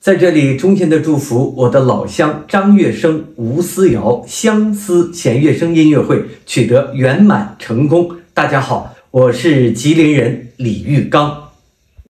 在这里衷心的祝福我的老乡张月生、吴思瑶相思弦乐声音乐会取得圆满成功。大家好，我是吉林人李玉刚。